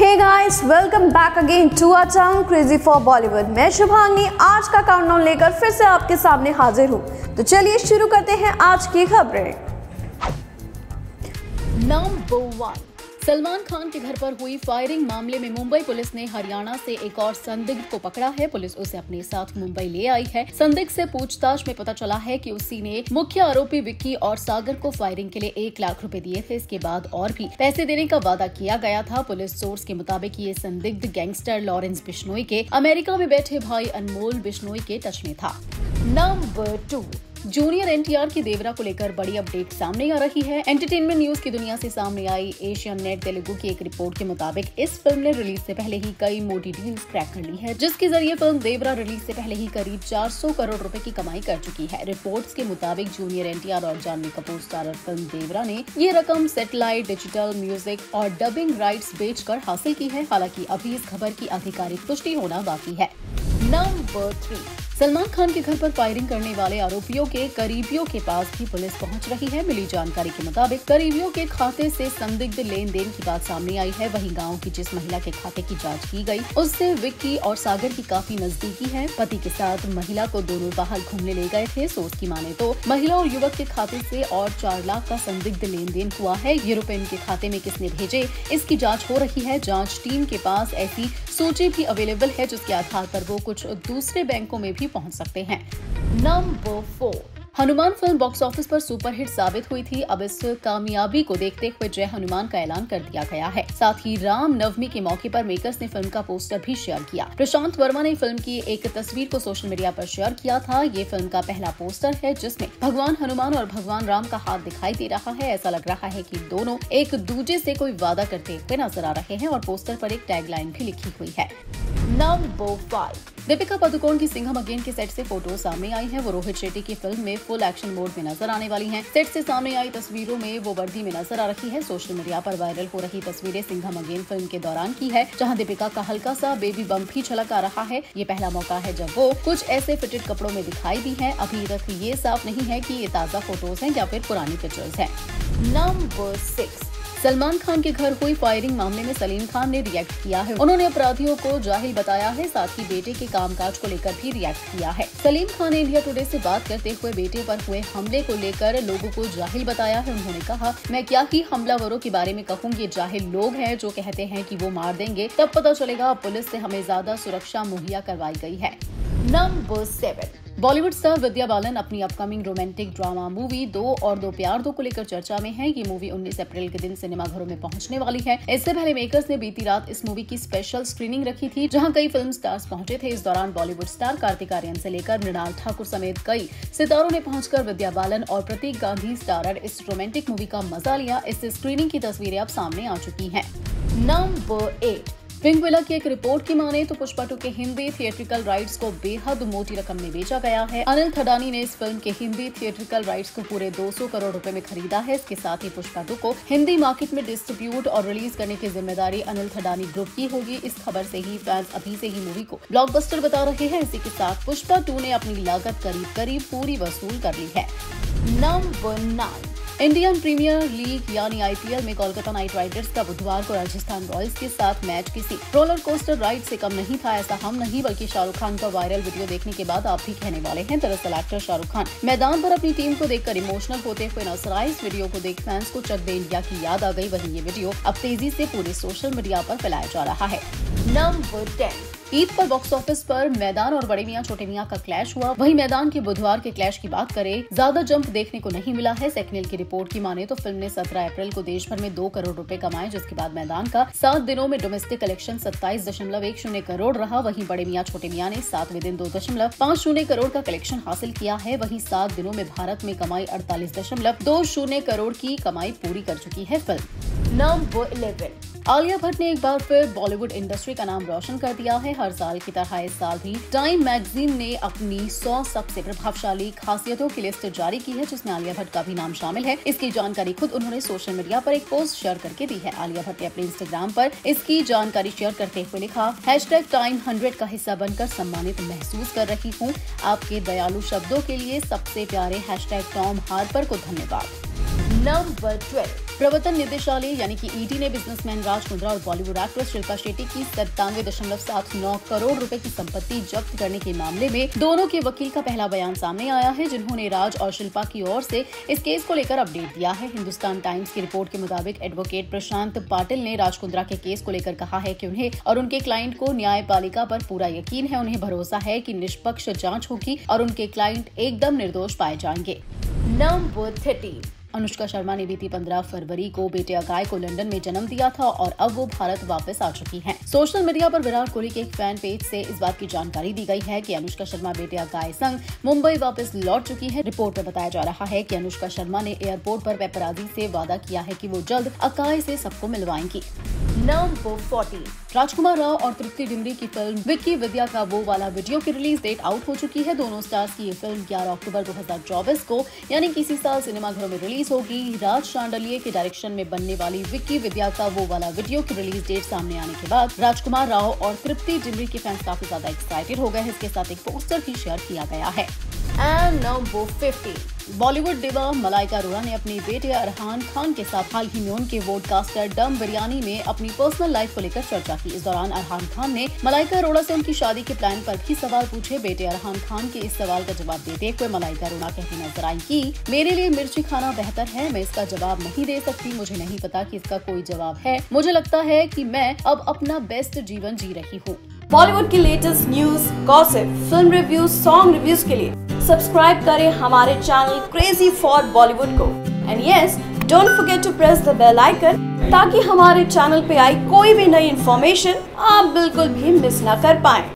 Hey guys, welcome back again to our channel crazy for Bollywood. मैं शुभांगी आज का countdown लेकर फिर से आपके सामने हाजिर हूँ। तो चलिए शुरू करते हैं आज की खबरें। नंबर 1, सलमान खान के घर पर हुई फायरिंग मामले में मुंबई पुलिस ने हरियाणा से एक और संदिग्ध को पकड़ा है। पुलिस उसे अपने साथ मुंबई ले आई है। संदिग्ध से पूछताछ में पता चला है कि उसी ने मुख्य आरोपी विक्की और सागर को फायरिंग के लिए 1 लाख रुपए दिए थे। इसके बाद और भी पैसे देने का वादा किया गया था। पुलिस सोर्स के मुताबिक ये संदिग्ध गैंगस्टर लॉरेंस बिश्नोई के अमेरिका में बैठे भाई अनमोल बिश्नोई के टच में था। नंबर 2, जूनियर एनटीआर की देवरा को लेकर बड़ी अपडेट सामने आ रही है। एंटरटेनमेंट न्यूज की दुनिया से सामने आई एशियन नेट तेलुगु की एक रिपोर्ट के मुताबिक इस फिल्म ने रिलीज से पहले ही कई मोटी डील्स क्रैक कर ली है, जिसके जरिए फिल्म देवरा रिलीज से पहले ही करीब 400 करोड़ रुपए की कमाई कर चुकी है। रिपोर्ट्स के मुताबिक जूनियर एनटीआर और जानवी कपूर स्टारर फिल्म देवरा ने ये रकम सैटेलाइट, डिजिटल म्यूजिक और डबिंग राइट्स बेचकर हासिल की है। हालांकि अभी इस खबर की आधिकारिक पुष्टि होना बाकी है। नंबर 3, सलमान खान के घर पर फायरिंग करने वाले आरोपियों के करीबियों के पास भी पुलिस पहुंच रही है। मिली जानकारी के मुताबिक करीबियों के खाते से संदिग्ध लेन देन की बात सामने आई है। वहीं गांव की जिस महिला के खाते की जांच की गई, उससे विक्की और सागर की काफी नजदीकी है। पति के साथ महिला को दोनों बाहर घूमने ले गए थे। सोर्स की माने तो महिला और युवक के खाते से और 4 लाख का संदिग्ध लेन देन हुआ है। ये रुपए इनके खाते में किसने भेजे, इसकी जाँच हो रही है। जाँच टीम के पास ऐसी सूची भी अवेलेबल है, जिसके आधार पर वो कुछ दूसरे बैंकों में भी पहुंच सकते हैं। Number 4, Hanuman film box office पर सुपरहिट साबित हुई थी। अब इस कामयाबी को देखते हुए जय हनुमान का ऐलान कर दिया गया है। साथ ही राम नवमी के मौके पर मेकर्स ने फिल्म का पोस्टर भी शेयर किया। प्रशांत वर्मा ने फिल्म की एक तस्वीर को सोशल मीडिया पर शेयर किया था। ये फिल्म का पहला पोस्टर है, जिसमें भगवान हनुमान और भगवान राम का हाथ दिखाई दे रहा है। ऐसा लग रहा है कि दोनों एक दूसरे से कोई वादा करते हुए नजर आ रहे हैं और पोस्टर पर एक टैगलाइन भी लिखी हुई है। नंबर 5, दीपिका पादुकोण की सिंघम अगेन के सेट से फोटो सामने आई है। वो रोहित शेट्टी की फिल्म में फुल एक्शन मोड में नजर आने वाली हैं। सेट से सामने आई तस्वीरों में वो वर्दी में नजर आ रही है। सोशल मीडिया पर वायरल हो रही तस्वीरें सिंघम अगेन फिल्म के दौरान की है, जहां दीपिका का हल्का सा बेबी बम्प भी झलक आ रहा है। ये पहला मौका है जब वो कुछ ऐसे फिटेड कपड़ों में दिखाई दी है। अभी तक ये साफ नहीं है कि ये ताजा फोटोज हैं या फिर पुरानी पिक्चर्स हैं। नंबर 6, सलमान खान के घर हुई फायरिंग मामले में सलीम खान ने रिएक्ट किया है। उन्होंने अपराधियों को जाहिल बताया है, साथ ही बेटे के कामकाज को लेकर भी रिएक्ट किया है। सलीम खान ने इंडिया टुडे से बात करते हुए बेटे पर हुए हमले को लेकर लोगों को जाहिल बताया है। उन्होंने कहा, मैं क्या ही हमलावरों के बारे में कहूँ, ये जाहिल लोग हैं जो कहते हैं कि वो मार देंगे। तब पता चलेगा पुलिस से हमें ज्यादा सुरक्षा मुहैया करवाई गई है। नंबर 7, बॉलीवुड स्टार विद्या बालन अपनी अपकमिंग रोमांटिक ड्रामा मूवी 2 और 2 प्यार 2 को लेकर चर्चा में है। ये मूवी 19 अप्रैल के दिन सिनेमाघरों में पहुंचने वाली है। इससे पहले मेकर्स ने बीती रात इस मूवी की स्पेशल स्क्रीनिंग रखी थी, जहां कई फिल्म स्टार्स पहुंचे थे। इस दौरान बॉलीवुड स्टार कार्तिक आर्यन से लेकर मृणाल ठाकुर समेत कई सितारों ने पहुंचकर विद्या बालन और प्रतीक गांधी स्टारर इस रोमांटिक मूवी का मजा लिया। इस स्क्रीनिंग की तस्वीरें अब सामने आ चुकी है। नंबर 8, पिंक की एक रिपोर्ट की माने तो पुष्पा 2 के हिंदी थिएट्रिकल राइट्स को बेहद मोटी रकम में बेचा गया है। अनिल थडानी ने इस फिल्म के हिंदी थिएट्रिकल राइट्स को पूरे 200 करोड़ रुपए में खरीदा है। इसके साथ ही पुष्पा 2 को हिंदी मार्केट में डिस्ट्रीब्यूट और रिलीज करने की जिम्मेदारी अनिल थडानी ग्रुप की होगी। इस खबर से ही फैंस अभी से ही मूवी को ब्लॉकबस्टर बता रहे हैं। इसी के साथ पुष्पा 2 ने अपनी लागत करीब पूरी वसूल कर ली है। नंबर 9, इंडियन प्रीमियर लीग यानी आईपीएल में कोलकाता नाइट राइडर्स का बुधवार को राजस्थान रॉयल्स के साथ मैच किसी रोलर कोस्टर राइड से कम नहीं था। ऐसा हम नहीं बल्कि शाहरुख खान का वायरल वीडियो देखने के बाद आप भी कहने वाले हैं। दरअसल एक्टर शाहरुख खान मैदान पर अपनी टीम को देखकर इमोशनल होते हुए नजर आए। इस वीडियो को देख फैंस को चक दे इंडिया की याद आ गई। वहीं ये वीडियो अब तेजी से पूरे सोशल मीडिया पर फैलाया जा रहा है। नंबर 10, ईद पर बॉक्स ऑफिस पर मैदान और बड़े मियां छोटे मियां का क्लैश हुआ। वहीं मैदान के बुधवार के क्लैश की बात करें, ज्यादा जंप देखने को नहीं मिला है। सेक्नेल की रिपोर्ट की माने तो फिल्म ने 17 अप्रैल को देश भर में 2 करोड़ रुपए कमाए, जिसके बाद मैदान का 7 दिनों में डोमेस्टिक कलेक्शन 27.10 करोड़ रहा। वहीं बड़े मियां छोटे मियां ने 7वें दिन 2.50 करोड़ का कलेक्शन हासिल किया है। वहीं 7 दिनों में भारत में कमाई 48.20 करोड़ की कमाई पूरी कर चुकी है फिल्म। नंबर 11, आलिया भट्ट ने एक बार फिर बॉलीवुड इंडस्ट्री का नाम रोशन कर दिया है। हर साल की तरह इस साल भी टाइम मैगजीन ने अपनी 100 सबसे प्रभावशाली खासियतों की लिस्ट जारी की है, जिसमें आलिया भट्ट का भी नाम शामिल है। इसकी जानकारी खुद उन्होंने सोशल मीडिया पर एक पोस्ट शेयर करके दी है। आलिया भट्ट ने अपने इंस्टाग्राम पर इसकी जानकारी शेयर करते हुए लिखा, #Time100 का हिस्सा बनकर सम्मानित महसूस कर रही हूँ। आपके दयालु शब्दों के लिए सबसे प्यारे #टॉम हार्पर को धन्यवाद। नंबर 12, प्रवर्तन निदेशालय यानी कि ईडी ने बिजनेसमैन राज कुंद्रा और बॉलीवुड एक्ट्रेस शिल्पा शेट्टी की 97.79 करोड़ रुपए की संपत्ति जब्त करने के मामले में दोनों के वकील का पहला बयान सामने आया है, जिन्होंने राज और शिल्पा की ओर से इस केस को लेकर अपडेट दिया है। हिंदुस्तान टाइम्स की रिपोर्ट के मुताबिक एडवोकेट प्रशांत पाटिल ने राज कुंद्रा के केस को लेकर कहा है कि उन्हें और उनके क्लाइंट को न्यायपालिका पर पूरा यकीन है। उन्हें भरोसा है कि निष्पक्ष जांच होगी और उनके क्लाइंट एकदम निर्दोष पाए जाएंगे। नंबर 30। अनुष्का शर्मा ने बीती 15 फरवरी को बेटे अकाय को लंदन में जन्म दिया था और अब वो भारत वापस आ चुकी हैं। सोशल मीडिया पर विराट कोहली के एक फैन पेज से इस बात की जानकारी दी गई है कि अनुष्का शर्मा बेटे अकाय संग मुंबई वापस लौट चुकी है। रिपोर्ट में बताया जा रहा है कि अनुष्का शर्मा ने एयरपोर्ट पर पेपराजी से वादा किया है कि वो जल्द अकाय से सबको मिलवाएंगी। नंबर 40। राजकुमार राव और तृप्ति डिमरी की फिल्म विक्की विद्या का वो वाला वीडियो की रिलीज डेट आउट हो चुकी है। दोनों स्टार्स की ये फिल्म 11 अक्टूबर 2024 को यानी कि इसी साल सिनेमाघरों में रिलीज होगी। राज शांडलिये के डायरेक्शन में बनने वाली विक्की विद्या का वो वाला वीडियो की रिलीज डेट सामने आने के बाद राजकुमार राव और तृप्ति डिमरी के फैंस काफी ज्यादा एक्साइटेड हो गए हैं। इसके साथ एक पोस्टर भी शेयर किया गया है। And number 50। Bollywood diva Malaika Arora ने अपने बेटे अरहान खान के साथ हाल ही में उनके वोडकास्टर डम बिरयानी में अपनी पर्सनल लाइफ को लेकर चर्चा की। इस दौरान अरहान खान ने मलाइका अरोड़ा से उनकी शादी के प्लान पर भी सवाल पूछे। बेटे अरहान खान के इस सवाल का जवाब देते हुए मलाइका अरोड़ा कहती नजर आई कि मेरे लिए मिर्ची खाना बेहतर है, मैं इसका जवाब नहीं दे सकती, मुझे नहीं पता कि इसका कोई जवाब है, मुझे लगता है कि मैं अब अपना बेस्ट जीवन जी रही हूँ। बॉलीवुड की latest news, gossip, film reviews, song reviews के लिए सब्सक्राइब करें हमारे चैनल क्रेजी फॉर बॉलीवुड को। And yes, don't forget to press the bell icon ताकि हमारे चैनल पे आई कोई भी नई इन्फॉर्मेशन आप बिल्कुल भी मिस ना कर पाएं।